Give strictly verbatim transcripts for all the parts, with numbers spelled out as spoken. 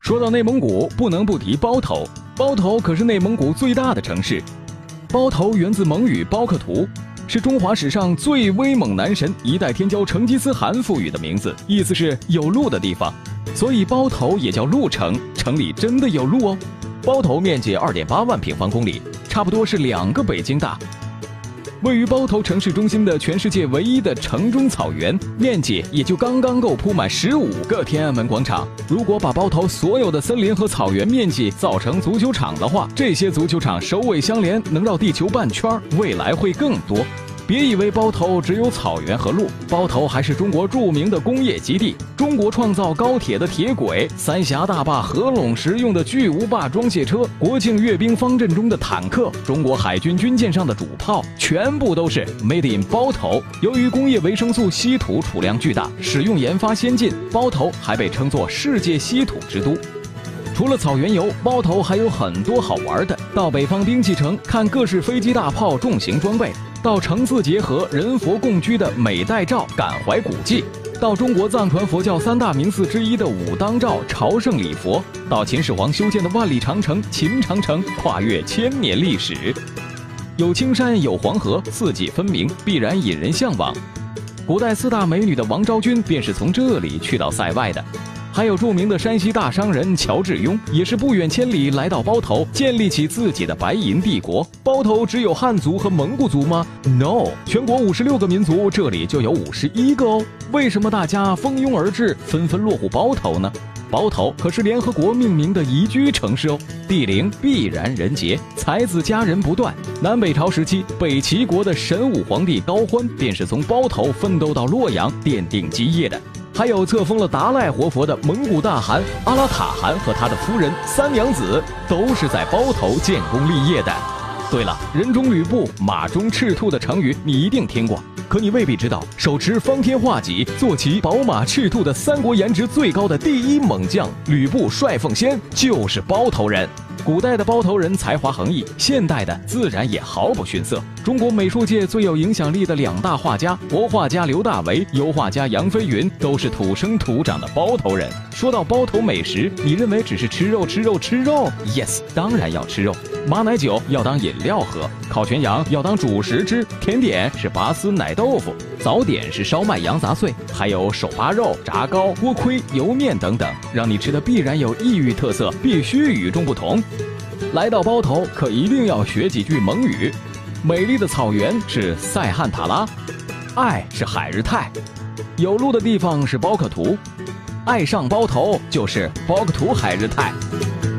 说到内蒙古，不能不提包头。包头可是内蒙古最大的城市。包头源自蒙语包克图，是中华史上最威猛男神一代天骄成吉思汗赋予的名字，意思是有路的地方，所以包头也叫路城，城里真的有路哦。包头面积 二点八万平方公里，差不多是两个北京大。位于包头城市中心的全世界唯一的城中草原，面积也就刚刚够铺满十五个天安门广场。如果把包头所有的森林和草原面积造成足球场的话，这些足球场首尾相连，能绕地球半圈，未来会更多。别以为包头只有草原和路，包头还是中国著名的工业基地。中国创造高铁的铁轨，三峡大坝合拢时用的巨无霸装卸车，国庆阅兵方阵中的坦克，中国海军军舰上的主炮，全部都是 made in 包头。由于工业维生素稀土储量巨大，使用研发先进，包头还被称作世界稀土之都。除了草原游，包头还有很多好玩的。到北方兵器城看各式飞机大炮重型装备，到城四结合人佛共居的美代照感怀古迹，到中国藏传佛教三大名寺之一的武当照朝圣礼佛，到秦始皇修建的万里长城秦长城，跨越千年历史。有青山有黄河，四季分明，必然引人向往。古代四大美女的王昭君便是从这里去到塞外的。还有著名的山西大商人乔致庸，也是不远千里来到包头，建立起自己的白银帝国。包头只有汉族和蒙古族吗 ？No， 全国五十六个民族，这里就有五十一个哦。为什么大家蜂拥而至，纷纷落户包头呢？包头可是联合国命名的宜居城市哦，地灵必然人杰，才子佳人不断。南北朝时期，北齐国的神武皇帝高欢便是从包头奋斗到洛阳，奠定基业的。还有册封了达赖活佛的蒙古大汗阿拉塔汗和他的夫人三娘子，都是在包头建功立业的。对了，人中吕布，马中赤兔的成语你一定听过，可你未必知道，手持方天画戟，坐骑宝马赤兔的三国颜值最高的第一猛将吕布帅凤仙就是包头人。古代的包头人才华横溢，现代的自然也毫不逊色。中国美术界最有影响力的两大画家，国画家刘大为、油画家杨飞云，都是土生土长的包头人。说到包头美食，你认为只是吃肉吃肉吃肉 ？Yes， 当然要吃肉。马奶酒要当饮料喝，烤全羊要当主食吃，甜点是拔丝奶豆腐，早点是烧麦羊杂碎，还有手扒肉、炸糕、锅盔、油面等等，让你吃的必然有异域特色，必须与众不同。来到包头，可一定要学几句蒙语。美丽的草原是塞罕塔拉，爱是海日泰，有路的地方是包克图，爱上包头就是包克图海日泰。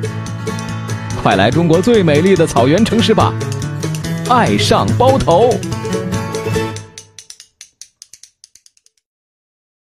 快来中国最美丽的草原城市吧，爱上包头。